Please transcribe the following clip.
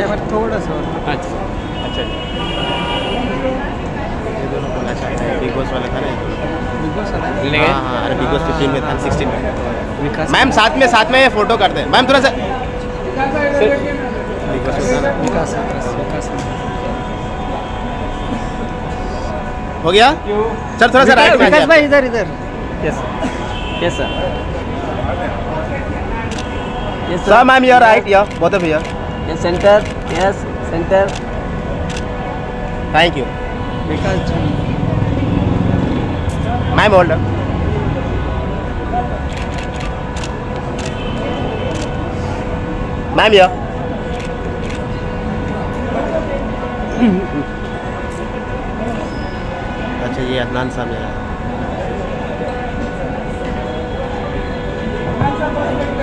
Camera थोड़ा सा। अच्छा अच्छा। ये दोनों बोलना चाहते हैं, बिग बॉस वाला था ना। बिग बॉस वाला है? हाँ हाँ, अरे बिग बॉस 15 में था, 16 में। विकास मैम साथ में फोटो करते हैं मैम, थोड़ा सा बिग बॉस में था ना। विकास विकास हो गया सर, थोड़ा सा राइट में आ विकास जाइए। भाई इधर इधर। Yes yes sir. Yes sir ma'am your right, या both of here. Yes centre, yes centre. Thank you Vikas ji. Ma'am, hold ma'am या अच्छा, ये अदनान साहब है।